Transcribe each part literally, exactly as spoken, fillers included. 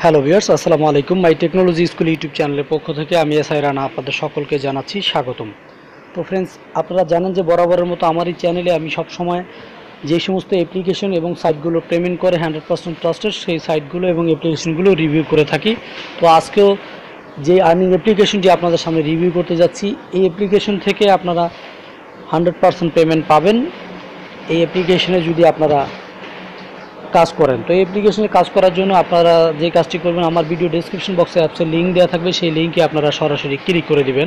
Hello viewers, আসসালামু আলাইকুম। মাই technology school YouTube চ্যানেলের পক্ষ থেকে আমি এস আই রানা আপনাদের সকলকে জানাচ্ছি স্বাগতম। তো ফ্রেন্ডস, আপনারা জানেন যে বরাবরের মতো আমার এই চ্যানেলে আমি সব সময় যে সমস্ত অ্যাপ্লিকেশন এবং সাইটগুলো পেমেন্ট করে হান্ড্রেড পার্সেন্ট ট্রাস্টেড সেই সাইটগুলো এবং অ্যাপ্লিকেশনগুলো রিভিউ করে থাকি। তো আজকেও যে আর্নিং অ্যাপ্লিকেশনটি আপনাদের সামনে রিভিউ করতে যাচ্ছি, এই অ্যাপ্লিকেশন থেকে আপনারা হান্ড্রেড পার্সেন্ট পেমেন্ট পাবেন এই অ্যাপ্লিকেশনে যদি আপনারা কাজ করেন। তো এই অ্যাপ্লিকেশনে কাজ করার জন্য আপনারা যে কাজটি করবেন, আমার ভিডিও ডেসক্রিপশন বক্সে অ্যাপসের লিঙ্ক দেওয়া থাকবে, সেই লিঙ্কে আপনারা সরাসরি ক্লিক করে দিবেন।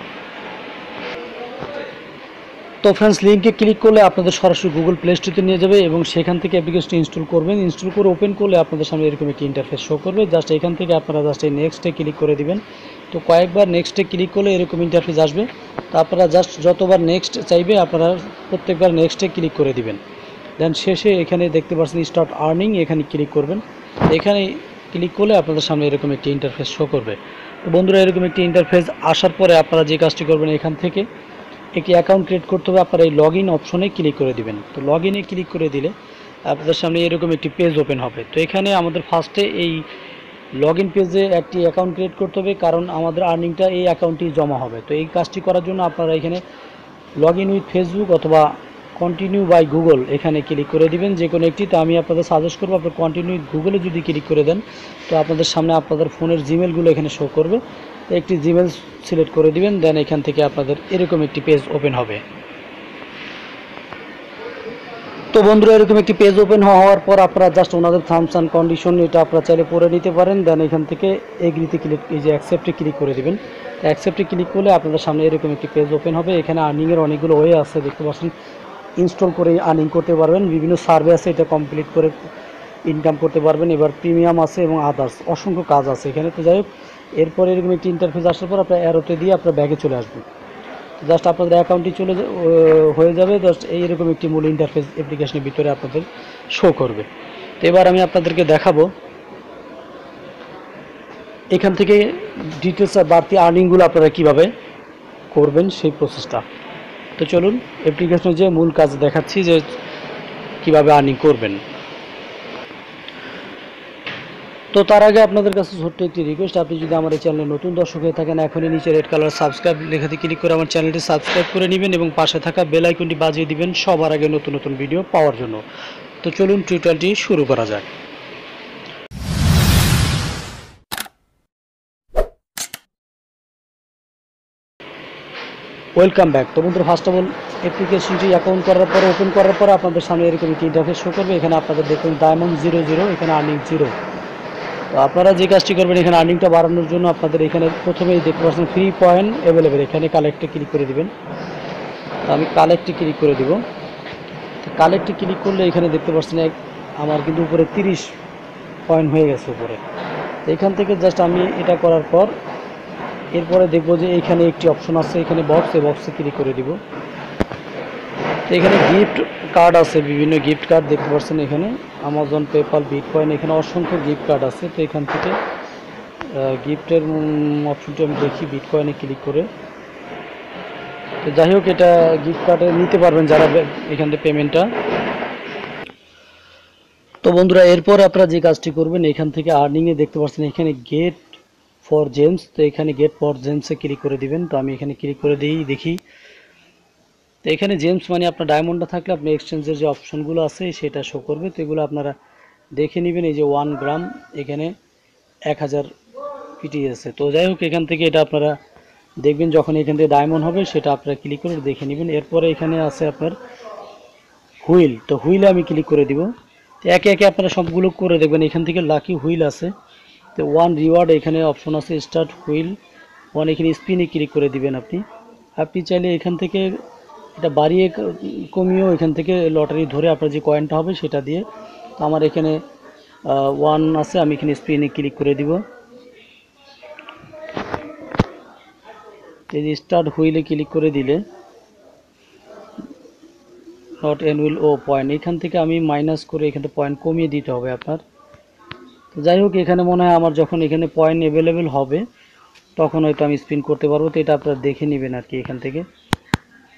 তো ফ্রেন্ডস, লিঙ্কে ক্লিক করলে আপনাদের সরাসরি গুগল প্লে স্টোরে নিয়ে যাবে এবং সেখান থেকে অ্যাপ্লিকেশনটি ইনস্টল করবেন। ইনস্টল করে ওপেন করলে আপনাদের সামনে এরকম একটি ইন্টারফেস শো করবে। জাস্ট এখান থেকে আপনারা জাস্ট এই নেক্সটে ক্লিক করে দিবেন। তো কয়েকবার নেক্সটে ক্লিক করলে এরকম ইন্টারফেস আসবে। তো আপনারা জাস্ট যতবার নেক্সট চাইবে আপনারা প্রত্যেকবার নেক্সটে ক্লিক করে দিবেন। দেন শেষে এখানে দেখতে পাচ্ছেন স্টার্ট আর্নিং, এখানে ক্লিক করবেন। এখানে ক্লিক করলে আপনাদের সামনে এরকম একটি ইন্টারফেস শো করবে। তো বন্ধুরা, এরকম একটি ইন্টারফেস আসার পরে আপনারা যে কাজটি করবেন, এখান থেকে একটি অ্যাকাউন্ট ক্রিয়েট করতে হবে। আপনারা এই লগ ইন অপশনে ক্লিক করে দিবেন। তো লগ ইনে ক্লিক করে দিলে আপনাদের সামনে এরকম একটি পেজ ওপেন হবে। তো এখানে আমাদের ফার্স্টে এই লগ ইন পেজে একটি অ্যাকাউন্ট ক্রিয়েট করতে হবে, কারণ আমাদের আর্নিংটা এই অ্যাকাউন্টটি জমা হবে। তো এই কাজটি করার জন্য আপনারা এখানে লগ ইন উইথ ফেসবুক অথবা কন্টিনিউ বাই গুগল এখানে ক্লিক করে দিবেন, যে কোনো একটি। তো আমি আপনাদের সাজেস্ট করবো আপনার কন্টিনিউ উইথ গুগলে যদি ক্লিক করে দেন, তো আপনাদের সামনে আপনাদের ফোনের জিমেলগুলো এখানে শো করবে। একটি জিমেল সিলেক্ট করে দিবেন, দেন এখান থেকে আপনাদের এরকম একটি পেজ ওপেন হবে। তো বন্ধুরা, এরকম একটি পেজ ওপেন হওয়ার পর আপনারা জাস্ট ওনাদের টার্মস অ্যান্ড কন্ডিশন এটা আপনারা চাইলে পড়ে নিতে পারেন। দেন এখান থেকে এগ্রিতে ক্লিক, এই যে অ্যাকসেপ্টে ক্লিক করে দিবেন। অ্যাকসেপ্টে ক্লিক করলে আপনাদের সামনে এরকম একটি পেজ ওপেন হবে। এখানে আর্নিংয়ের অনেকগুলো ওয়ে আছে, দেখতে পাচ্ছেন। ইনস্টল করে আর্নিং করতে পারবেন, বিভিন্ন সার্ভে আছে, এটা কমপ্লিট করে ইনকাম করতে পারবেন। এবার প্রিমিয়াম আছে এবং আদার্স অসংখ্য কাজ আছে এখানে। তো যাই হোক, এরপর এরকম একটি ইন্টারফেস আসার পর আপনার অ্যারোতে দিয়ে আপনার ব্যাগে চলে আসবেন। জাস্ট আপনাদের অ্যাকাউন্টটি চলে হয়ে যাবে। জাস্ট এইরকম একটি মূল ইন্টারফেস অ্যাপ্লিকেশনের ভিতরে আপনাদের শো করবে। তো এবার আমি আপনাদেরকে দেখাবো এখান থেকে ডিটেলস আর বাড়তি আর্নিংগুলো আপনারা কীভাবে করবেন সেই প্রসেসটা। তো চলুন অ্যাপ্লিকেশনের যে মূল কাজ দেখাচ্ছি যে কীভাবে আর্নিং করবেন। তো তার আগে আপনাদের কাছে ছোট্ট একটি রিকোয়েস্ট, আপনি যদি আমার এই চ্যানেলে নতুন দর্শক হয়ে থাকেন, এখনই নিচে রেড কালার সাবস্ক্রাইব লেখাতে ক্লিক করে আমার চ্যানেলটি সাবস্ক্রাইব করে নেবেন এবং পাশে থাকা বেল আইকনটি বাজিয়ে দিবেন সবার আগে নতুন নতুন ভিডিও পাওয়ার জন্য। তো চলুন টিউটোরিয়ালটি শুরু করা যাক। Welcome back. তো বন্ধুরা, ফার্স্ট অফ অল অ্যাপ্লিকেশনটি অ্যাকাউন্ট করার পরে ওপেন করার পরে আপনাদের সামনে এরকম একটি ইন্টারফেস শো করবে। এখানে আপনাদের দেখুন ডায়মন্ড জিরো জিরো, এখানে আর্নিং জিরো। তো আপনারা যে কাজটি করবেন, এখানে আর্নিংটা বাড়ানোর জন্য আপনাদের এখানে প্রথমেই দেখতে পাচ্ছেন ফ্রি পয়েন্ট অ্যাভেলেবেল, এখানে কালেক্টে ক্লিক করে দিবেন। তো আমি কালেক্টে ক্লিক করে দিব। তো কালেক্টে ক্লিক করলে এখানে দেখতে পাচ্ছেন আমার কিন্তু উপরে তিরিশ পয়েন্ট হয়ে গেছে উপরে। তো এখান থেকে জাস্ট আমি এটা করার পর এরপরে দেখবো যে এখানে একটি অপশন আছে, এখানে বক্স, এই বক্সে ক্লিক করে দিব। তো এখানে গিফট কার্ড আছে, বিভিন্ন গিফট কার্ড দেখতে পাচ্ছেন। এখানে আমাজন, পেপাল, বিটকয়েন, এখানে অসংখ্য গিফট কার্ড আছে। তো এখান থেকে গিফটের অপশনটি আমি দেখি বিটকয়েনে ক্লিক করে। তো যাই হোক, এটা গিফট কার্ডে নিতে পারবেন যারা এখান থেকে পেমেন্টটা। তো বন্ধুরা, এরপর আপনারা যে কাজটি করবেন, এখান থেকে আর্নিংয়ে দেখতে পাচ্ছেন এখানে গেট ফর জেমস। তো এখানে গেট ফর জেমসে ক্লিক করে দিবেন। তো আমি এখানে ক্লিক করে দিই, দেখি। তো এখানে জেমস মানে আপনার ডায়মন্ডটা থাকলে আপনি এক্সচেঞ্জের যে অপশনগুলো আছে সেটা শো করবে। তো এগুলো আপনারা দেখে নেবেন। এই যে ওয়ান গ্রাম এখানে এক হাজার পিটি আছে। তো যাই হোক, এখান থেকে এটা আপনারা দেখবেন, যখন এখান থেকে ডায়মন্ড হবে সেটা আপনারা ক্লিক করে দেখে নেবেন। এরপরে এখানে আছে আপনার হুইল। তো হুইলে আমি ক্লিক করে দিব। তো একে একে আপনারা সবগুলো করে দেখবেন। এখান থেকে লাকি হুইল আছে। তো ওয়ান রিওয়ার্ড এখানে অপশন আছে, স্টার্ট হুইল ওয়ান, এখানে স্পিনে ক্লিক করে দিবেন। আপনি আপনি চাইলে এখান থেকে এটা বাড়িয়ে কমিয়েও এখান থেকে লটারি ধরে আপনার যে কয়েনটা হবে সেটা দিয়ে। তো আমার এখানে ওয়ান আছে, আমি এখানে স্পিনে ক্লিক করে দিব। এই যে স্টার্ট হুইলে ক্লিক করে দিলে নট এন হুইল ও পয়েন্ট, এখান থেকে আমি মাইনাস করে এখান থেকে পয়েন্ট কমিয়ে দিতে হবে আপনার। তো যাই হোক, এখানে মনে হয় আমার যখন এখানে পয়েন্ট অ্যাভেলেবেল হবে তখন হয়তো আমি স্পিন করতে পারবো। তো এটা আপনারা দেখে নেবেন আর কি এখান থেকে।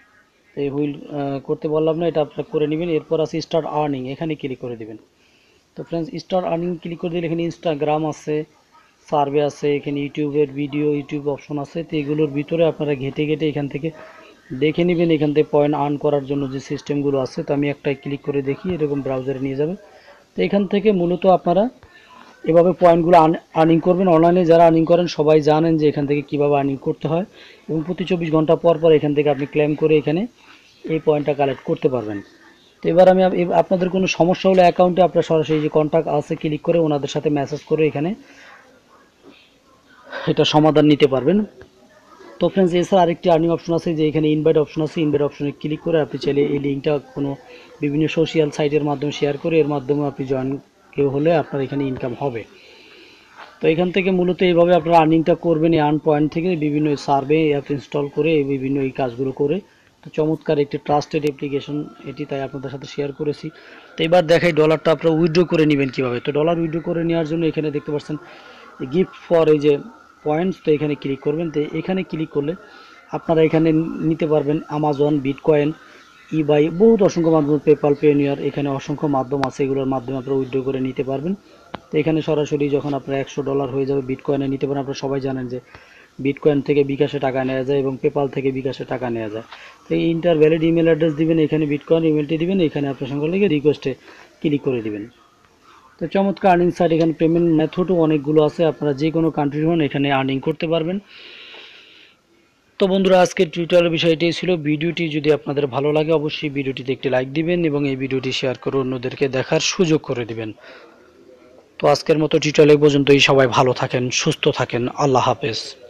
এই হুইল করতে বললাম না, এটা আপনারা করে নেবেন। এরপর আছে স্টার্ট আর্নিং, এখানে ক্লিক করে দেবেন। তো ফ্রেন্ডস স্টার্ট আর্নিং ক্লিক করে দিলে এখানে ইনস্টাগ্রাম আছে, সার্ভে আছে, এখানে ইউটিউবের ভিডিও ইউটিউব অপশন আছে। তো এগুলোর ভিতরে আপনারা ঘেটে ঘেটে এখান থেকে দেখে নেবেন এখান থেকে পয়েন্ট আর্ন করার জন্য যে সিস্টেমগুলো আছে। তো আমি একটাই ক্লিক করে দেখি, এরকম ব্রাউজারে নিয়ে যাবে। তো এখান থেকে মূলত আপনারা এভাবে পয়েন্টগুলো আর্নিং করবেন। অনলাইনে যারা আর্নিং করেন সবাই জানেন যে এখান থেকে কীভাবে আর্নিং করতে হয়, এবং প্রতি চব্বিশ ঘন্টা পর পর এখান থেকে আপনি ক্লেম করে এখানে এই পয়েন্টটা কালেক্ট করতে পারবেন। তো এবার আমি আপনাদের কোনো সমস্যা হলে অ্যাকাউন্টে আপনার সরাসরি যে কন্ট্যাক্ট আছে ক্লিক করে ওনাদের সাথে মেসেজ করে এখানে এটা সমাধান নিতে পারবেন। তো ফ্রেন্ডস এছাড়া আরেকটি আর্নিং অপশন আছে, যে এখানে ইনভাইট অপশন আছে। ইনভাইট অপশনে ক্লিক করে আপনি চাইলে এই লিঙ্কটা কোনো বিভিন্ন সোশ্যাল সাইটের মাধ্যমে শেয়ার করে এর মাধ্যমে আপনি জয়েন কেউ হলে আপনার এখানে ইনকাম হবে। তো এখান থেকে মূলত এইভাবে আপনারা আর্নিংটা করবেন এই আর্ন পয়েন্ট থেকে, বিভিন্ন সার্ভে অ্যাপ ইনস্টল করে এই বিভিন্ন এই কাজগুলো করে। তো চমৎকার একটি ট্রাস্টেড অ্যাপ্লিকেশন এটি, তাই আপনাদের সাথে শেয়ার করেছি। তো এবার দেখাই ডলারটা আপনারা উইথড্র করে নেবেন কীভাবে। তো ডলার উইথড্র করে নেওয়ার জন্য এখানে দেখতে পাচ্ছেন গিফট ফর এই যে পয়েন্টস, তো এখানে ক্লিক করবেন। তো এখানে ক্লিক করলে আপনারা এখানে নিতে পারবেন আমাজন, বিটকয়েন, ইবাই, বহুত অসংখ্য মাধ্যম, পেপাল, পেনিয়ার, এখানে অসংখ্য মাধ্যম আছে, এগুলোর মাধ্যমে আপনারা উইথড্র করে নিতে পারবেন। তো এখানে সরাসরি যখন আপনার একশো ডলার হয়ে যাবে বিটকয়েনে নিতে পারেন। আপনারা সবাই জানেন যে বিটকয়েন থেকে বিকাশে টাকা নেওয়া যায় এবং পেপাল থেকে বিকাশে টাকা নেওয়া যায়। তো এই ইন্টার ভ্যালিড ইমেল অ্যাড্রেস দিবেন, এখানে বিটকয়েন ইমেলটি দিবেন, এখানে আপনার সঙ্গে লেগে রিকোয়েস্টে ক্লিক করে দিবেন। তো চমৎকার আর্নিং সাইট, এখানে পেমেন্ট মেথডও অনেকগুলো আছে, আপনারা যে কোনো কান্ট্রির হন এখানে আর্নিং করতে পারবেন। তো বন্ধুরা আজকের টিউটোরিয়ালের বিষয়টি ছিল। ভিডিওটি যদি আপনাদের ভালো লাগে অবশ্যই ভিডিওটিতে একটি লাইক দিবেন এবং এই ভিডিওটি শেয়ার করে অন্যদেরকে দেখার সুযোগ করে দিবেন। তো আজকের মতো টিউটোরিয়াল পর্যন্তই। সবাই ভালো থাকেন, সুস্থ থাকেন, আল্লাহ হাফেজ।